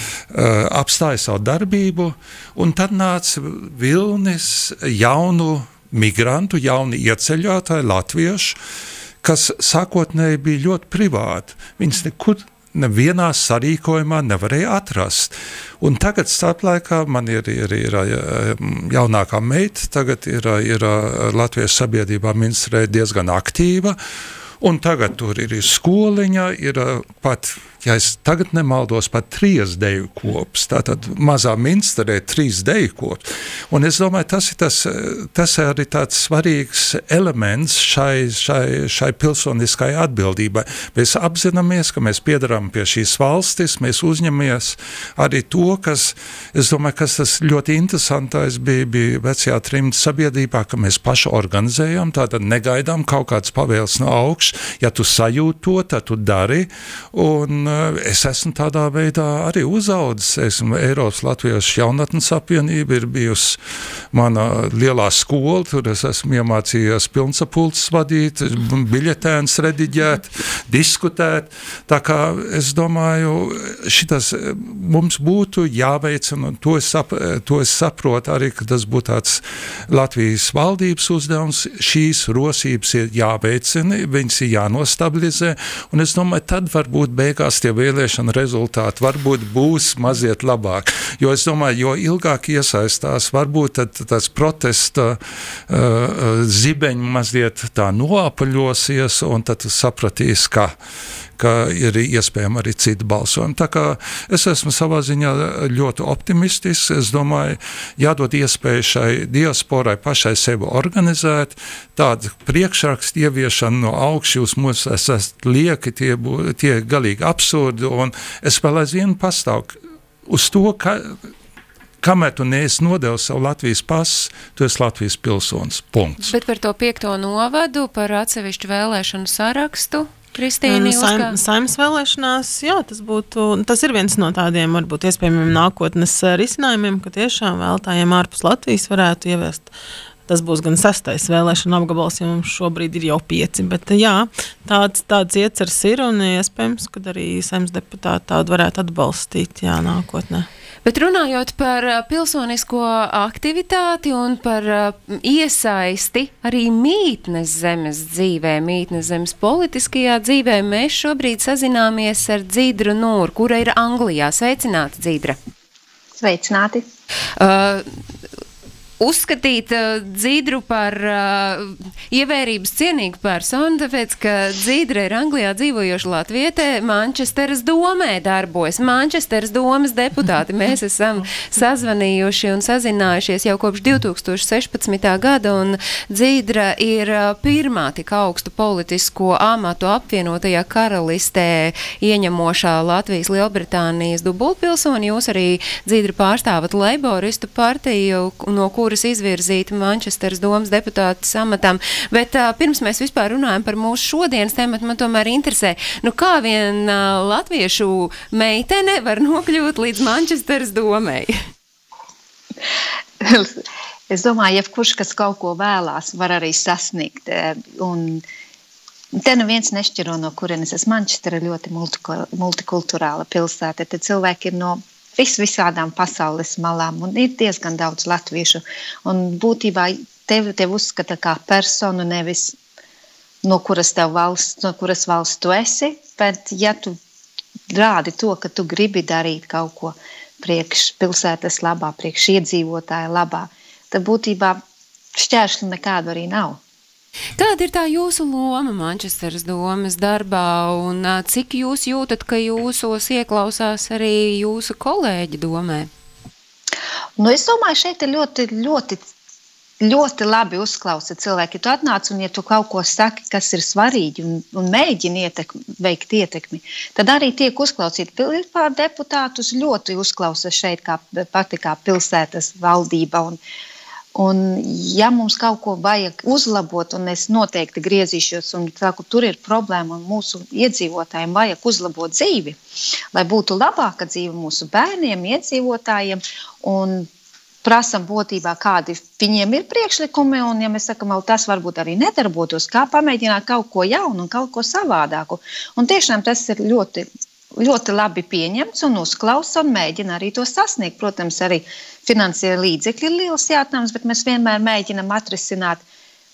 apstāja savu darbību, un tad nāca vilnis jaunu migrantu, jauni ieceļotāji, latviešu, kas sākotnēji bija ļoti privāti. Viņas nekur nevienā sarīkojumā nevarēja atrast. Un tagad starplaikā man ir, ir, ir jaunākā meita, tagad ir, ir latviešu sabiedrībā Minstrē diezgan aktīva, un tagad tur ir skoliņa, ir pat, ja es tagad nemaldos, pat trīs deju kops, tātad mazā Minsterē trīs deju kops. Un es domāju, tas ir tas, tas ir arī tāds svarīgs elements šai, šai, šai pilsoniskai atbildībai. Mēs apzināmies, ka mēs piedarām pie šīs valstis, mēs uzņemamies arī to, kas, es domāju, kas tas ļoti interesantais bija, bija vecajā trimdas sabiedrībā, ka mēs paši organizējam, tātad negaidām kaut kāds pavēles no augšas, ja tu sajūti to, tad tu dari, un es esmu tādā veidā arī uzaudzis. Esmu Eiropas Latviešu jaunatnes apvienība, ir bijusi mana lielā skola, tur es esmu iemācījies pilnsapulces vadīt, biļetēns rediģēt, diskutēt. Tā kā es domāju, šitas mums būtu jāveicina, un to es, sap, to es saprotu arī, ka tas būtu tāds Latvijas valdības uzdevums, šīs rosības ir jāveicina, viņas ir jānostabilizē, un es domāju, tad varbūt beigās tie vēlēšana rezultāti varbūt būs maziet labāk. Jo es domāju, jo ilgāk iesaistās, varbūt tad tas protesta uh, zibeņi maziet tā noapaļosies, un tad sapratīs, ka, ka ir iespējami arī citi balsojumi. Tā kā es esmu savā ziņā ļoti optimistisks, es domāju, jādod iespēju šai diasporai pašai sevi organizēt, tādu priekšrakstu ieviešanu no augšas, jūs mūs esat lieki, tie, bū, tie galīgi absurdi, un es vēl aizvienu pastāvu uz to, ka kamēr tu neesi nodevis savu Latvijas pasu, tu esi Latvijas pilsonis. Punkts. Bet par to piekto novadu, par atsevišķu vēlēšanu sarakstu? Kristīna, nu, jūs saim, kā? Saimnes vēlēšanās, jā, tas būtu, tas ir viens no tādiem, varbūt, iespējamiem nākotnes risinājumiem, ka tiešām vēlētājiem ārpus Latvijas varētu ieviest. Tas būs gan sastais vēlēšana apgabals, jo mums šobrīd ir jau pieci, bet jā, tāds, tāds iecers ir un iespējams, kad arī saimnes deputāti tādu varētu atbalstīt, jā, nākotnē. Bet runājot par pilsonisko aktivitāti un par iesaisti arī mītnes zemes dzīvē, mītnes zemes politiskajā dzīvē, mēs šobrīd sazināmies ar Dzidru Nūru, kura ir Anglijā. Sveicināti, Dzidra! Sveicināti! Uh, Uzskatīt uh, Dzidru par uh, ievērības cienīgu personu, tāpēc, ka Dzidra ir Anglijā dzīvojoša latviete, Mančesteras domē darbojas. Mančesteras domas deputāti. Mēs esam sazvanījuši un sazinājušies jau kopš divi tūkstoši sešpadsmitā gada, un Dzidra ir uh, pirmā tik augstu politisko amatu apvienotajā karalistē ieņemošā Latvijas Lielbritānijas dubultpilsoni. Jūs arī, Dzidra, pārstāvat Leiboristu partiju, no kuras izvirzīti Mančesteras domas deputātas amatam. Bet uh, pirms mēs vispār runājam par mūsu šodienas tematu, man tomēr interesē, nu kā vien uh, latviešu meitene var nokļūt līdz Mančesteras domai? Es domāju, jebkurš, kas kaut ko vēlās, var arī sasniegt. Un te neviens nešķiro, no kurienes es. Mančestera ļoti multikulturāla pilsēta. Te cilvēki ir no vis visādām pasaules malām, un ir diezgan daudz latviešu. Un būtībā tevi, tevi uzskata kā personu, nevis no kuras tev valsts, no kuras valsts tu esi, bet ja tu rādi to, ka tu gribi darīt kaut ko priekš pilsētas labā, priekš iedzīvotāja labā, tad būtībā šķēršļi nekādu arī nav. Kāda ir tā jūsu loma Mančesteras domas darbā, un cik jūs jūtat, ka jūsos ieklausās arī jūsu kolēģi domē? Nu, es domāju, šeit ir ļoti, ļoti, ļoti labi uzklausa cilvēki. Tu atnāc, un ja tu kaut ko saki, kas ir svarīgi, un, un mēģini ietekmi, veikt ietekmi, tad arī tiek uzklausīti. Pār deputātus ļoti uzklausa šeit kā, pati kā pilsētas valdība, un Un, ja mums kaut ko vajag uzlabot, un es noteikti griezīšos, un saku, tur ir problēma, un mūsu iedzīvotājiem vajag uzlabot dzīvi, lai būtu labāka dzīve mūsu bērniem, iedzīvotājiem, un prasam būtībā, kādi viņiem ir priekšlikumi, un, ja mēs sakam, tas varbūt arī nedarbotos, kā pamēģināt kaut ko jaunu un kaut ko savādāku. Un tiešām tas ir ļoti ļoti labi pieņemts un uzklausa un mēģina arī to sasniegt. Protams, arī finansiāli līdzekļi ir liels jautājums, bet mēs vienmēr mēģinam atrisināt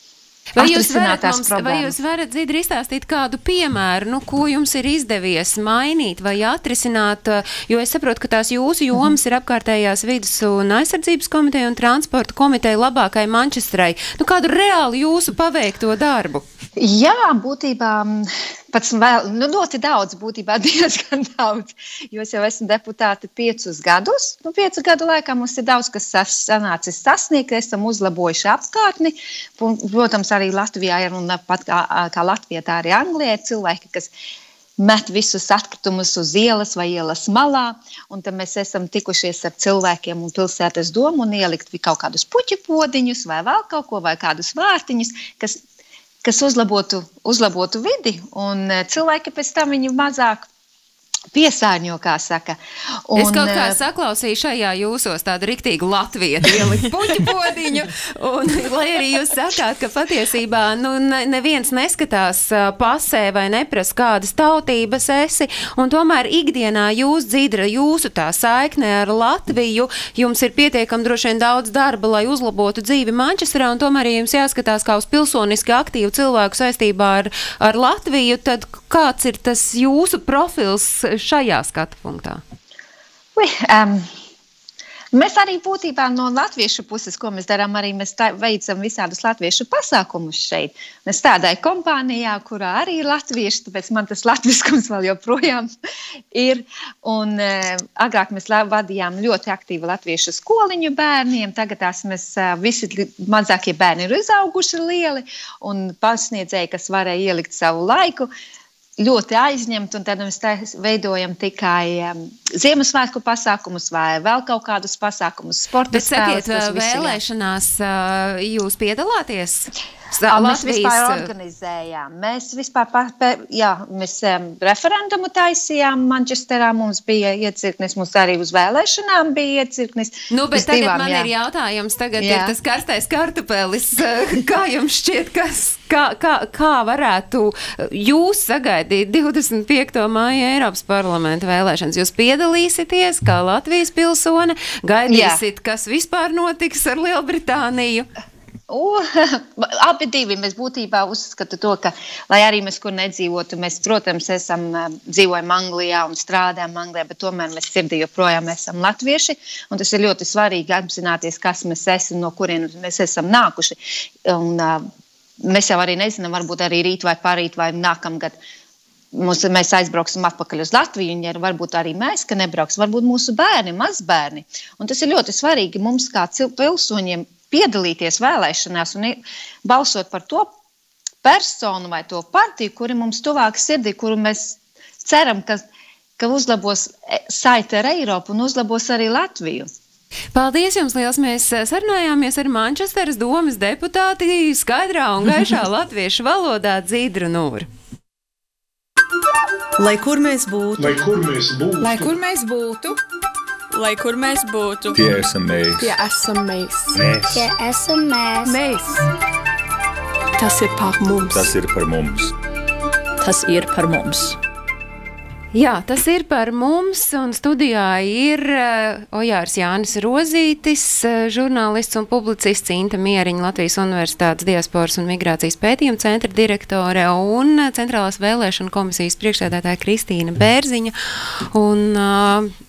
Vai jūs, varat mums, vai jūs varat, Dzidra, izstāstīt kādu piemēru, nu, ko jums ir izdevies mainīt vai atrisināt, jo es saprotu, ka tās jūsu jomas ir apkārtējās vidas un aizsardzības komiteja un transporta komiteja labākai Mančesterai. Nu, kādu reāli jūsu paveikto darbu? Jā, būtībā pats vēl, nu, ļoti daudz, būtībā diezgan daudz, jo es jau esmu deputāti piecus gadus. Nu, piecu gadu laikā mums ir daudz, kas sanācis sasniegt, esam uzlabojuši apkārtni. Protams, arī Latvijā ir, un pat kā, kā Latvijā, tā arī Anglijā ir cilvēki, kas met visus atkritumus uz ielas vai ielas malā, un tad mēs esam tikušies ar cilvēkiem un pilsētas domu un ielikt kaut kādus puķu podiņus vai vēl kaut ko, vai kādus vārtiņus, kas kas uzlabotu, uzlabotu vidi, un cilvēki pēc tam viņu mazāk piesārņo, kā saka. Un, es kaut kā saklausīju šajā jūsos tādu riktīgu latvieti ielikt puķu podiņu, un lai arī jūs sakāt, ka patiesībā nu, ne, neviens neskatās pasē vai neprasa kādas tautības esi, un tomēr ikdienā jūs, Dzidra, jūsu tā saikne ar Latviju, jums ir pietiekami droši vien daudz darba, lai uzlabotu dzīvi Mančesterā, un tomēr, ja jums jāskatās kā uz pilsoniski aktīvu cilvēku saistībā ar, ar Latviju, tad kāds ir tas jūsu profils šajā skatu punktā? Ui, um, mēs arī būtībā no latviešu puses, ko mēs darām, arī mēs tā, veicam visādus latviešu pasākumus šeit. Mēs tādai kompānijā, kurā arī ir latvieši, tāpēc man tas latviskums vēl joprojām ir. Un uh, agrāk mēs vadījām ļoti aktīvu latviešu skoliņu bērniem, tagad tās mēs uh, visi mazākie bērni ir izauguši lieli un pasniedzēji, kas varēja ielikt savu laiku, ļoti aizņemt, un tad mēs veidojam tikai um, Ziemassvētku pasākumus vai vēl kaut kādus pasākumus, sporta spēles. Bet sakiet, vēlēšanās uh, jūs piedalāties? A, mēs vispār organizējām. Mēs vispār, pa, jā, mēs um, referendumu taisījām Manchesterā, mums bija iecirknis, mums arī uz vēlēšanām bija iecirknis. Nu, bet tagad divām, man jā. ir jautājums, tagad jā. ir tas karstais kartupelis. Kā jums šķiet, kas, kā, kā, kā varētu jūs sagaidīt divdesmit piekto māja Eiropas parlamenta vēlēšanas? Jūs piedalīsieties kā Latvijas pilsone, gaidīsit, jā. Kas vispār notiks ar Lielbritāniju? O, abi divi mēs būtībā uzskatu to, ka, lai arī mēs kur nedzīvotu, mēs, protams, esam dzīvojam Anglijā un strādājam Anglijā, bet tomēr mēs sirdī joprojām esam latvieši, un tas ir ļoti svarīgi apzināties, kas mēs esam, no kurien mēs esam nākuši. Un uh, mēs jau arī nezinām, varbūt arī rīt vai parīt vai nākamgad mums, mēs aizbrauksim atpakaļ uz Latviju, un ja varbūt arī mēs, ka nebrauks, varbūt mūsu bērni, mazbērni. Un tas ir ļoti svarīgi mums kā pilsoņiem piedalīties vēlēšanās un balsot par to personu vai to partiju, kuri mums tuvāk sirdī, kuru mēs ceram, ka, ka uzlabos saiti ar Eiropu un uzlabos arī Latviju. Paldies jums liels! Mēs sarunājāmies ar Manchesteras domas deputāti skaidrā un gaišā latviešu valodā Dzīdru Nūru. Lai kur mēs būtu, lai kur mēs būtu, lai kur mēs būtu, lai kur mēs būtu. Tie esam mēs. Tie esam mēs. Mēs. Tie esam mēs. Mēs. Tas ir par mums. Tas ir par mums. Tas ir par mums. Jā, tas ir par mums, un studijā ir uh, Ojārs Jānis Rozītis, uh, žurnālists un publicists, Inta Mieriņa, Latvijas Universitātes diasporas un migrācijas pētījuma centra direktore un uh, Centrālās vēlēšana komisijas priekšsēdētāja Kristīna Bērziņa. Un, uh,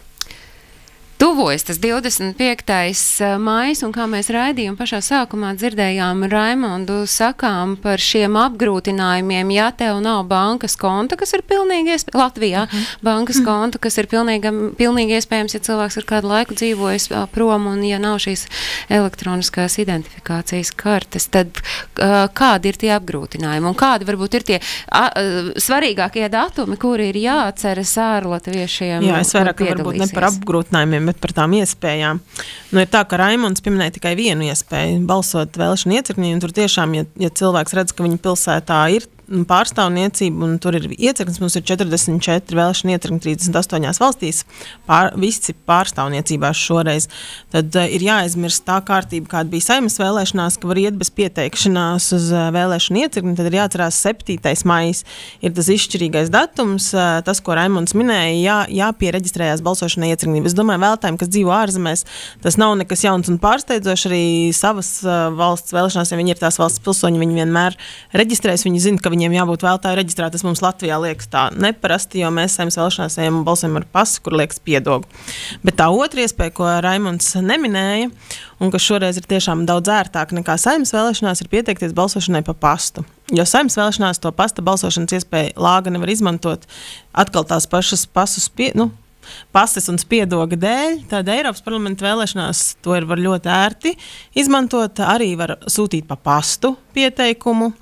Tuvojas tas divdesmit piektais maijs, un kā mēs raidījām pašā sākumā dzirdējām Raimondu sakām par šiem apgrūtinājumiem, ja tev nav bankas konta, kas ir pilnīgi iespējams, Latvijā mm. bankas konta, kas ir pilnīgi, pilnīgi iespējams, ja cilvēks ar kādu laiku dzīvojas prom, un ja nav šīs elektroniskās identifikācijas kartes, tad uh, kādi ir tie apgrūtinājumi, un kādi varbūt ir tie uh, svarīgākie datumi, kuri ir jāatceras ārlatviešiem? Jā, es vairāk varbūt ne par apgrūtinājumiem, bet par tām iespējām. Nu, ir tā, ka Raimonds pieminēja tikai vienu iespēju balsot vēlēšanu iecirknī, un tur tiešām, ja, ja cilvēks redz, ka viņa pilsētā ir pārstāvniecība, un tur ir iecirknis, mums ir četrdesmit četri vēlēšana iecirkni trīsdesmit astoņās valstīs, pār, visi pārstāvniecībās šoreiz, tad uh, ir jāaizmirst tā kārtība, kāda bija Saeimas vēlēšanās, ka var iet bez pieteikšanās uz uh, vēlēšanu iecirkni, tad ir jāatcerās septītais maijs, ir tas izšķirīgais datums, uh, tas, ko Raimonds minēja, jā, jāpiereģistrējās balsošanai iecirknī. Es domāju, vēlētājiem, kas dzīvo ārzemēs, tas nav nekas jauns un pārsteidzoši, arī savas uh, valsts vēlēšanās, ja viņi ir tās valsts pilsoņi, viņi vienmēr reģistrēs, viņi zina, ka viņiem jābūt vēlētāju reģistrā, tas mums Latvijā liekas tā neparasti, jo mēs Saeimas vēlēšanās ejam un balsojam ar pasu, kur liekas piedogu. Bet tā otra iespēja, ko Raimonds neminēja, un kas šoreiz ir tiešām daudz ērtāk nekā Saeimas vēlēšanās, ir pieteikties balsošanai pa pastu. Jo Saeimas vēlēšanās to pasta balsošanas iespēju lāga nevar izmantot atkal tās pašas pasus pie, nu, pastes un spiedoga dēļ, tad Eiropas parlamenta vēlēšanās to ir var ļoti ērti izmantot, arī var sūtīt pa pastu pieteikumu,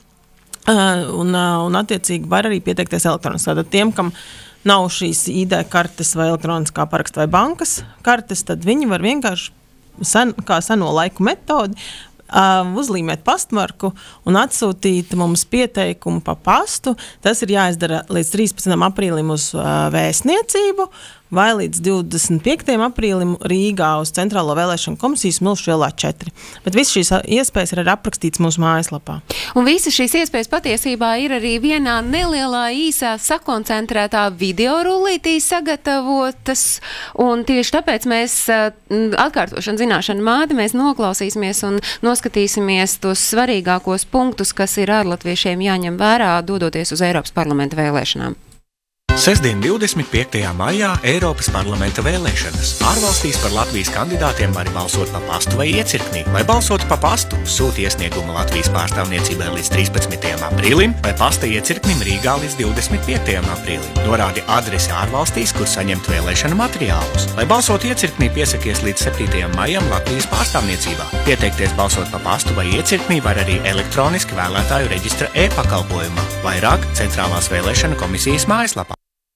Uh, un, uh, un attiecīgi var arī pieteikties elektroniski. Tātad tiem, kam nav šīs I D kartes vai elektroniskā paraksta vai bankas kartes, tad viņi var vienkārši sen, kā seno laiku metodi uh, uzlīmēt pastmarku un atsūtīt mums pieteikumu pa pastu. Tas ir jāizdara līdz trīspadsmitam aprīlim uz uh, vēstniecību vai līdz divdesmit piektajam aprīlim Rīgā uz Centrālo vēlēšanu komisijas Milšu ielā četri. Bet visas šīs iespējas ir arī aprakstīts mūsu mājaslapā. Un visas šīs iespējas patiesībā ir arī vienā nelielā īsā sakoncentrētā video rullītī sagatavotas, un tieši tāpēc mēs atkārtošana zināšana māte, mēs noklausīsimies un noskatīsimies tos svarīgākos punktus, kas ir ārlatviešiem jāņem vērā, dodoties uz Eiropas parlamenta vēlēšanām. Sestdien divdesmit piektajā maijā Eiropas parlamenta vēlēšanas. Ārvalstīs par Latvijas kandidātiem var balsot pa pastu vai iecirknī. Lai balsotu pa pastu, sūti iesniegumu Latvijas pārstāvniecībai līdz trīspadsmitajam aprīlim vai pasta iecirknim Rīgā līdz divdesmit piektajam aprīlim. Norādi adresi ārvalstīs, kur saņemt vēlēšanu materiālus. Lai balsotu iecirknī, piesakies līdz septītajam maijam Latvijas pārstāvniecībā. Pieteikties balsot pa pastu vai iecirknī var arī elektroniski vēlētāju reģistra e-pakalpojumā. Vairāk Centrālās vēlēšana komisijas mājaslapā.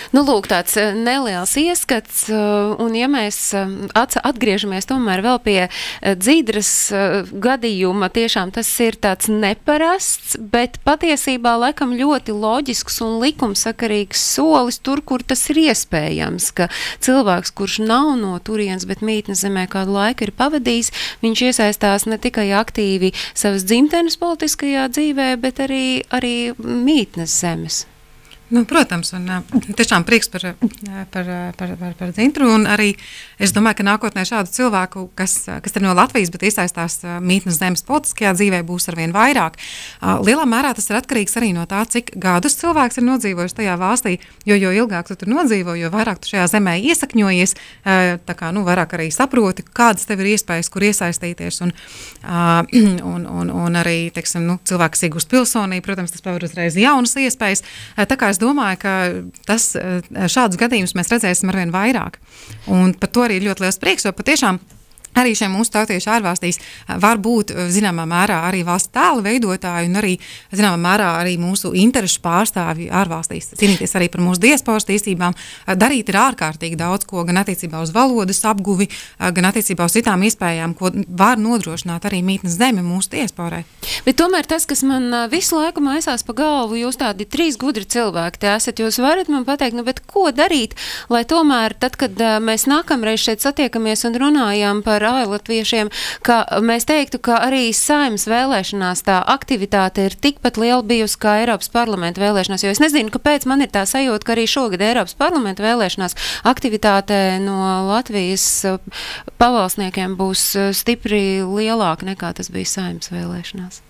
Nu, lūk, tāds neliels ieskats, un ja mēs atgriežamies tomēr vēl pie Dzidras gadījuma, tiešām tas ir tāds neparasts, bet patiesībā laikam ļoti loģisks un likumsakarīgs solis tur, kur tas ir iespējams, ka cilvēks, kurš nav no turienes, bet mītnes zemē kādu laiku ir pavadījis, viņš iesaistās ne tikai aktīvi savas dzimtenes politiskajā dzīvē, bet arī, arī mītnes zemes. Nu, protams, un tiešām prieks par, par, par, par, par Dzintru, un arī es domāju, ka nākotnē šādu cilvēku, kas, kas ir no Latvijas, bet iesaistās mītnes zemes politiskajā dzīvē, būs arvien vairāk. Lielā mērā tas ir atkarīgs arī no tā, cik gadus cilvēks ir nodzīvojis tajā valstī, jo, jo ilgāk tu tur nodzīvo, jo vairāk tu šajā zemē iesakņojies, tā kā, nu, vairāk arī saproti, kādas tev ir iespējas, kur iesaistīties, un, un, un, un arī, teiksim, nu, cilvēks iegūst pilsonību, protams, tas paver uzreiz jaunas iespējas, tā kā es domāju, ka tas, šādus gadījumus mēs redzēsim arvien vairāk. Un par to arī ļoti liels prieks, jo patiešām arī šiem mūsu tautieši ārvalstīs var būt, zināmā mērā, arī valsts tēla veidotāji un arī, zināmā mērā, arī mūsu interešu pārstāvji ārvalstīs. Cīnīties arī par mūsu diasporas tiesībām. Darīt ir ārkārtīgi daudz ko, gan attiecībā uz valodas apguvi, gan attiecībā uz citām iespējām, ko var nodrošināt arī mītnes zeme mūsu diasporai. Bet tomēr tas, kas man visu laiku maisās pa galvu, jūs tādi trīs gudri cilvēki te esat, jūs varat man pateikt, nu, bet ko darīt, lai tomēr tad, kad mēs nākamreiz šeit satiekamies un runājam par ārlatviešiem, ka mēs teiktu, ka arī Saeimas vēlēšanās tā aktivitāte ir tikpat liela bijusi kā Eiropas parlamenta vēlēšanās, jo es nezinu, kāpēc man ir tā sajūta, ka arī šogad Eiropas parlamenta vēlēšanās aktivitāte no Latvijas pavalsniekiem būs stipri lielāka nekā tas bija Saeimas vēlēšanās.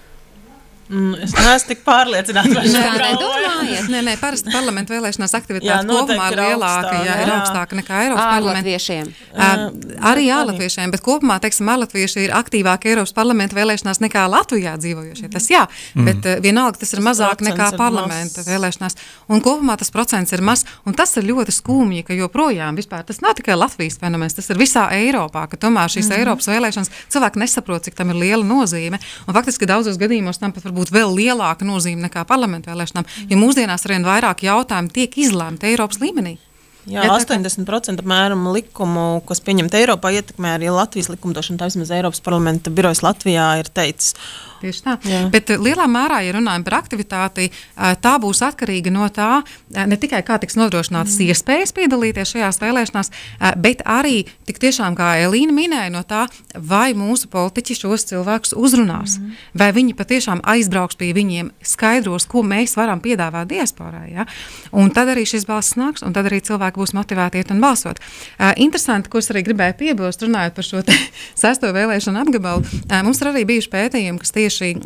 Mm, es neesmu tik pārliecināta, vai tā nedomājat? Nē, nē, parasti parlamenta vēlēšanās aktivitāte kopumā ir lielāka, jā, ir augstāka nekā Eiropas parlamenta. Ārlatviešiem. Uh, arī ārlatviešiem, bet kopumā, teiksim, ārlatvieši ir aktīvāki Eiropas parlamenta vēlēšanās nekā Latvijā dzīvojošie. Tas jā, mm. bet uh, vienalga tas ir mazāk nekā parlamenta vēlēšanās. Un kopumā tas procents ir maz, un tas ir ļoti skumji, ka joprojām vispār tas nav tikai Latvijas fenomens, tas ir visā Eiropā, ka tomēr šīs mm. Eiropas vēlēšanas cilvēki nesaprot, cik tam ir liela nozīme. Un faktiski daudzos gadījumos tam pat varbūt būtu vēl lielāka nozīme nekā parlamentu vēlēšanām, jo mūsdienās arvien vairāk jautājumu tiek izlēmti Eiropas līmenī. Jā, astoņdesmit procenti apmēram likumu, kas pieņemta Eiropā, ietekmē arī Latvijas likumdošana, tā vismaz Eiropas parlamenta birojas Latvijā ir teicis. Tieši tā. Jā. Bet lielā mērā, ja runājam par aktivitāti, tā būs atkarīga no tā, ne tikai kā tiks nodrošinātas mm. iespējas piedalīties šajās vēlēšanās, bet arī tik tiešām, kā Elīna minēja, no tā, vai mūsu politiķi šos cilvēkus uzrunās, mm. vai viņi patiešām aizbrauks pie viņiem, skaidros, ko mēs varam piedāvāt diasporā. Ja? Un tad arī šis balss nāks, un tad arī cilvēki būs motivēti iet un balsot. Uh, interesanti, ko es arī gribēju piebilst, runājot par šo te sesto vēlēšanu apgabalu, uh, mums ir arī bijuši pētījumi, kas tieši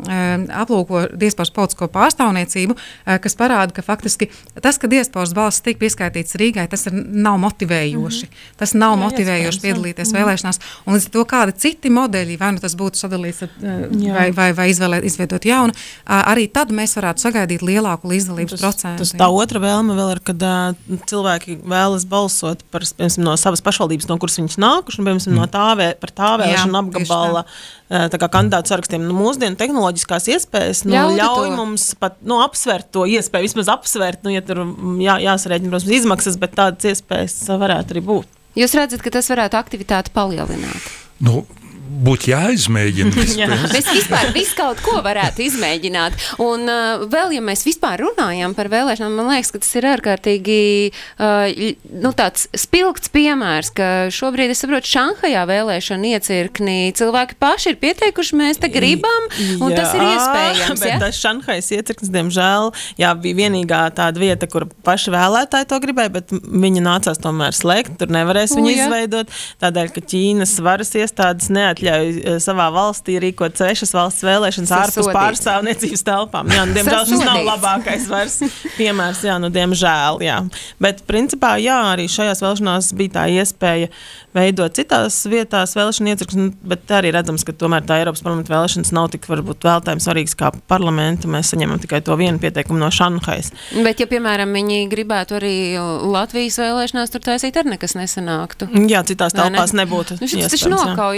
aplūko diasporas politisko pārstāvniecību, kas parāda, ka faktiski tas, ka diasporas balss tiek pieskaitīts Rīgai, tas ir, nav motivējoši. Mm-hmm. Tas nav jā, motivējoši piedalīties mm-hmm. vēlēšanās. Un līdz to kādi citi modeļi, vai nu tas būtu sadalīts, vai, vai, vai izvēlēt, izveidot jaunu, arī tad mēs varētu sagaidīt lielāku līdzdalības procentu. Tas tā otra vēlme vēl ir, kad uh, cilvēki vēlas balsot par, piemēram, no savas pašvaldības, no kuras viņas nākuši, un, piemēram, mm. no tā, vē, par tā vēlēšanu apgabala tā kā kandidātu sarakstiem. Nu, mūsdienu tehnoloģiskās iespējas nu, ļauj mums pat nu, apsvērt to iespēju, vismaz apsvērt, nu, ja tur jā, jāsarēķina, protams, izmaksas, bet tādas iespējas varētu arī būt. Jūs redzat, ka tas varētu aktivitāti palielināt? Nu, būtu jāizmēģina. Jā. Mēs vispār visu kaut ko varētu izmēģināt. Un uh, vēl, ja mēs vispār runājam par vēlēšanām, man liekas, ka tas ir ārkārtīgi uh, nu, tāds spilgts piemērs, ka šobrīd, es saprotu, Šanhajā vēlēšana iecirknī cilvēki paši ir pieteikuši, mēs te gribam, un jā, tas ir iespējams. Bet ja? Tas Šanhajas iecirknis, diemžēl, jā, bija vienīgā tāda vieta, kur paši vēlētāji to gribēja, bet viņi nācās tomēr slēgt, tur nevarēs viņu izveidot, tādēļ, ka Ķīnas varas iestādes neatļauj savā valstī rīkot svešas valsts vēlēšanas ārpus pārstāvniecības telpām. Jā, nu, diemžēl šis nav labākais vairs piemērs, jā, nu, diemžēl, jā. Bet, principā, jā, arī šajās vēlēšanās bija tā iespēja veidot citās vietās vēlēšana iecirknis, bet arī redzams, ka tomēr tā Eiropas parlamenta vēlēšanas nav tik varbūt vēlētājiem svarīgas kā parlamenta. Mēs saņemam tikai to vienu pieteikumu no Šanhajas. Bet, ja, piemēram, viņi gribētu arī Latvijas vēlēšanās tur taisīt, ar nekas nesanāktu. Jā, citās telpās ne? nebūtu. Nu, šis taču nokauja absolūti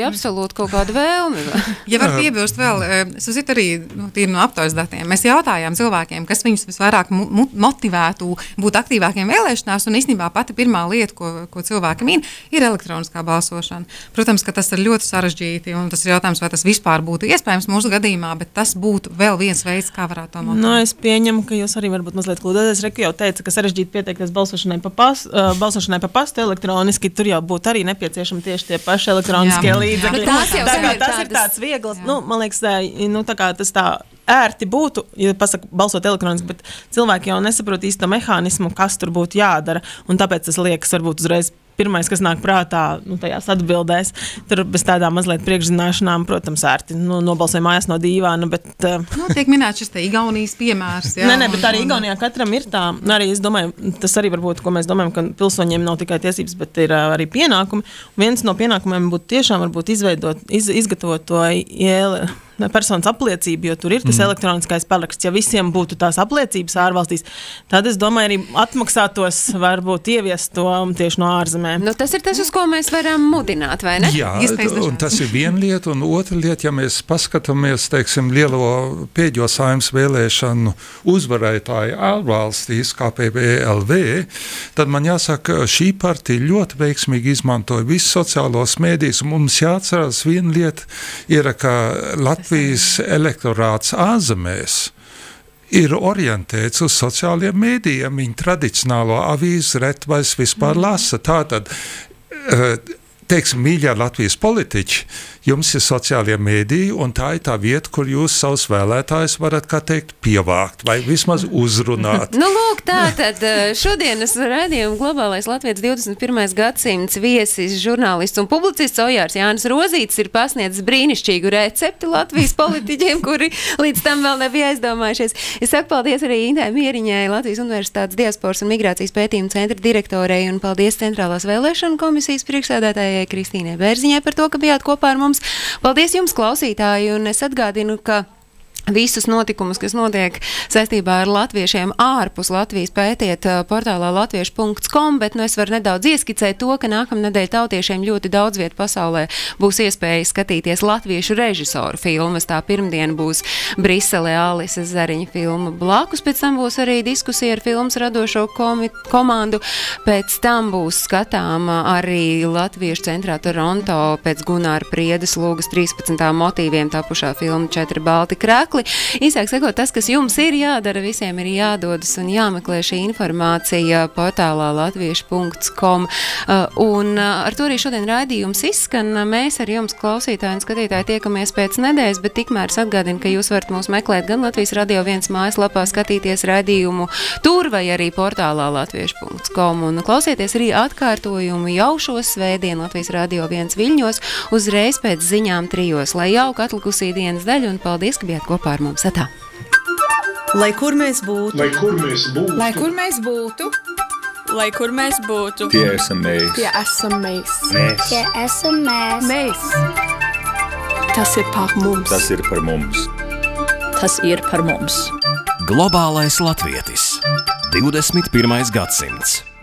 būtu kaut kāda vēlme. Ja var piebilst vēl, es uzit arī nu, tīri no aptaujas datiem. Mēs jautājām cilvēkiem, kas viņus visvairāk motivētu būt aktīvākiem vēlēšanās, un īstenībā pati pirmā lieta, ko, ko cilvēki min, ir elektroniskā balsošana. Protams, ka tas ir ļoti sarežģīti, un tas ir jautājums, vai tas vispār būtu iespējams mūsu gadījumā, bet tas būtu vēl viens veids, kā varētu to motivēt. No, es pieņemu, ka jūs arī varbūt mazliet klūdoties. Reku jau teica, ka sarežģīti pieteikties balsošanai pa, pas, uh, balsošanai pa pastu elektroniski, tur jau būtu arī nepieciešami tieši tie paši elektroniskie līdzekļi. Tas, tā kā, tas ir tāds viegls, jā. nu, man liekas, nu, tā kā tas tā ērti būtu, ja pasaka balsot elektroniski, bet cilvēki jau nesaprot īsto mehānismu, kas tur būtu jādara, un tāpēc tas liekas varbūt uzreiz pirmais, kas nāk prātā, nu, tajās atbildēs. Tur bez tādām mazliet priekšzināšanām, protams, ērti nu, nobalsoja mājās no dīvāna, bet... Uh... Nu, tiek minēts šis te Igaunijas piemērs, jā. Nē, nē, bet arī Igaunijā katram ir tā, arī es domāju, tas arī varbūt, ko mēs domājam, ka pilsoņiem nav tikai tiesības, bet ir uh, arī pienākumi. Un viens no pienākumiem būtu tiešām varbūt izveidot, iz, izgatavot to ieli, personas apliecību, jo tur ir tas mm. elektroniskais paraksts. Ja visiem būtu tās apliecības ārvalstīs, tad es domāju, arī atmaksātos varbūt ieviest to tieši no ārzemēm. Nu, tas ir tas, uz ko mēs varam mudināt, vai ne? Jā, un tas ir viena lieta, un otra lieta, ja mēs paskatāmies, teiksim, lielo pēdējo Saeimas vēlēšanu uzvarētāju ārvalstīs, kā P B L V, tad man jāsaka, šī partija ļoti veiksmīgi izmantoja visus sociālos mēdījus, un mums jāatcerās viena lieta ir, ka Latvijas Latvijas elektorāts ārzemēs ir orientēts uz sociālajiem mēdījiem. Viņi tradicionālo avīzi retvais vispār lasa. Tātad, teiksim, mīļā Latvijas politiķi, jums ir sociālie mēdīji, un tā ir tā vieta, kur jūs savus vēlētājus varat, kā teikt, pievākt vai vismaz uzrunāt. Nu, lūk, tātad šodienas raidījuma Globālais Latvijas divdesmit pirmais gadsimts viesis, žurnālists un publicists Ojārs Jānis Rozītis ir pasniedzis brīnišķīgu recepti Latvijas politiķiem, kuri līdz tam vēl nebija aizdomājušies. Es saku paldies arī Intai Mieriņai, Latvijas Universitātes diasporas un migrācijas pētījuma centra direktorei, un paldies Centrālās vēlēšanu komisijas priekšsēdētājai Kristīnai Bērziņai par to, ka bijāt kopā ar mums. Paldies jums, klausītāji, un es atgādinu, ka visus notikumus, kas notiek saistībā ar latviešiem ārpus Latvijas, pētiet portālā latviešu punkts com, bet nu es varu nedaudz ieskicēt to, ka nākamnedēļ tautiešiem ļoti daudz vietu pasaulē būs iespēja skatīties latviešu režisoru filmas. Tā pirmdien būs Briselē Alise Zariņa filma Blakus, pēc tam būs arī diskusija ar filmas radošo komi komandu, pēc tam būs skatām arī Latviešu centrā Toronto pēc Gunāra Priedes lūgas trīspadsmitām motīviem tapušā filma Četri balti krekli. Īsāk sakot, tas, kas jums ir jādara, visiem ir jādodas un jāmeklē šī informācija portālā latviešu punkts com. Un ar to arī šodien raidījums izskan. Mēs ar jums, klausītāji un skatītāji, tiekamies pēc nedēļas, bet tikmēr es atgādinu, ka jūs varat mūs meklēt gan Latvijas Radio viens mājaslapā, skatīties raidījumu tur vai arī portālā latviešu punkts com. Un klausieties arī atkārtojumu jau šo svētdienu Latvijas Radio viens Viļņos uzreiz pēc ziņām trijos. Lai jauka atlikusī dienas daļa, un paldies, ka bijāt kopā ar mums. Atā. Lai kur mēs būtu, Lai kur mēs būtu, Lai kur mēs būtu, Lai kur mēs būtu, tie esam mēs. tie esam mēs. Mēs. Tie esam mēs. Mēs. Tas ir par mums. Tas ir par mums. Tas ir par mums. Globālais latvietis. divdesmit pirmais gadsimts.